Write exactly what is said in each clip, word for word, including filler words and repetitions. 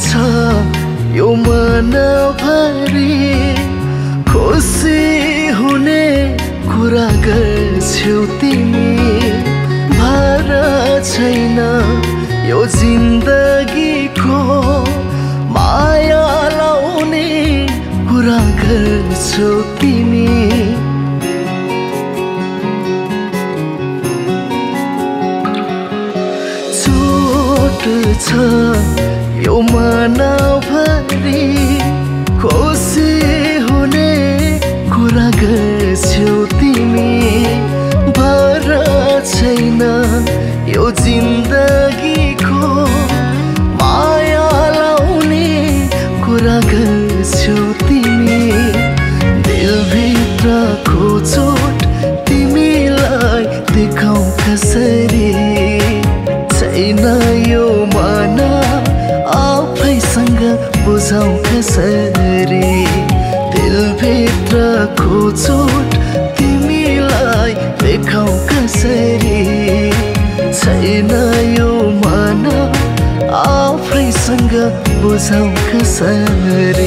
छ यो मनभरि खुसी हुने कुरा गर्छौ तिमी भार छैन यो जिन्दगीको माया लाउने कुरा गर्छौ तिमी चोट छ यो मनभरि खुसी हुने कुरा गर्छौ तिमी भर छैन यो जिन्दगीको माया लाउने कुरा गर्छौ तिमी दिलभित्रको चोट तिमीलाई देखाउ कसरी छैन यो मन आफैसँग बुझाउ कसरी दिलभित्रको चोट तिमीलाई देखाउ कसरी छैन यो मन आफैसँग बुझाउ कसरी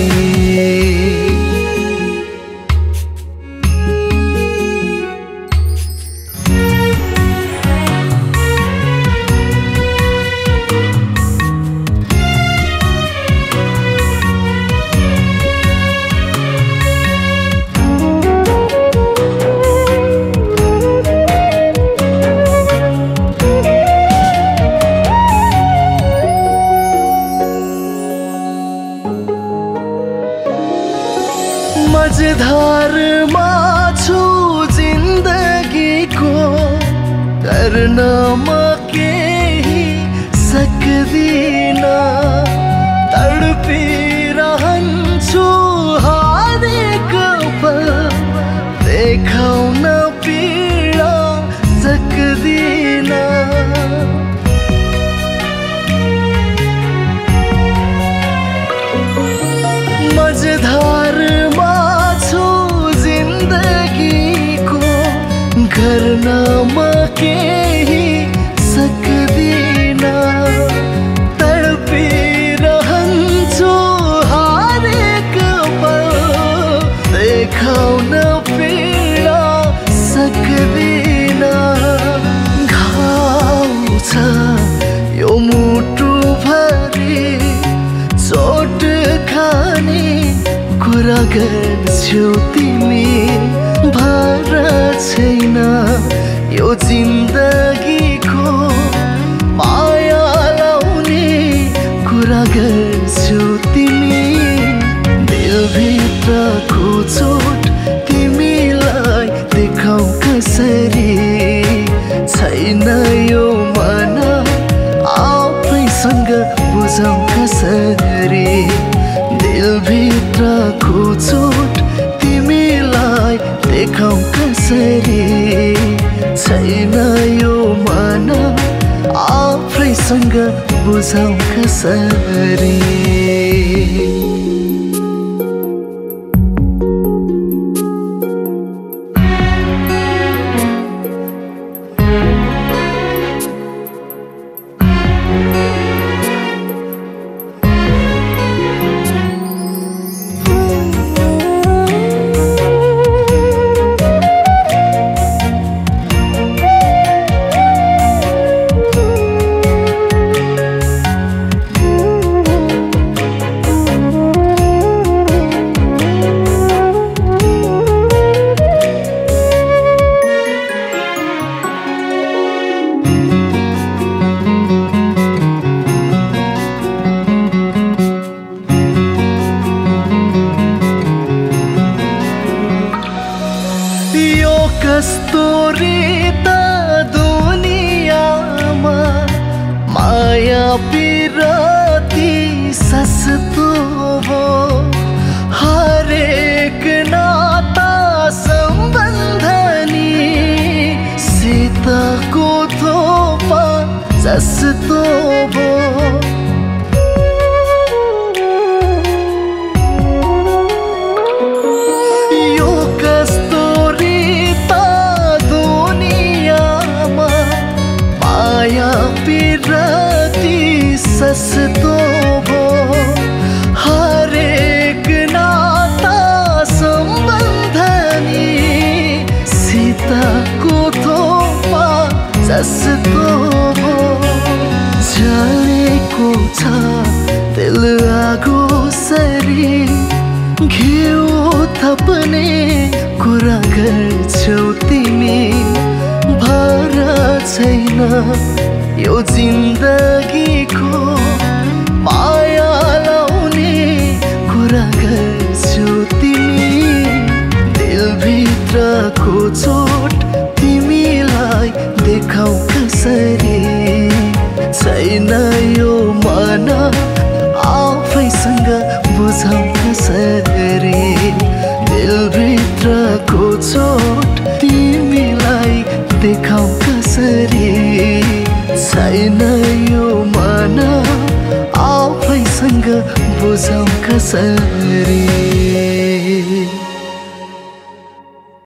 मझधारमा छु जिन्दगीको गर्न म केही सक्दिन तडपिरहन्छु हरेक पल देखाउन पीडा सक्दिन मझधारमा गर्न म केही सक्दिन तडपिरहन्छु हरेक पल देखाउन पीडा सक्दिन घाउ छ यो मुटुभरि चोट खाने कुरा गर्छौ तिमी भार छैन यो जिन्दगीको माया लाउने कुरा गर्छौ तिमी दिलभित्रको चोट तिमीलाई देखाउ कसरी छैन यो मन आफैसँग बुझाउ कसरी दिलभित्रको चोट तिमीलाई देखाउ कसरी छैन यो मन आफैसँग बुझाउ कसरी कस्तो रीत दुनियामा माया पिरती सस्तो हो हरेक नाता सम्बन्धनी सीताको थोपा जस्तो हो पिरती सस्तो भो जस्तो भो जलेको छ तेल आगो सरी घिउ थप्ने कुरा गर्छौ तिमी भर छैन यो जिन्दगीको माया लाउने कुरा गर्छौ तिमी दिलभित्रको चोट तिमीलाई देखाउ कसरी छैन यो मन आफैसँग बुझाउ कसरी दिलभित्रको चोट तिमीलाई देखाउ कसरी छैन यो मन आफैसँग बुझाउ कसरी।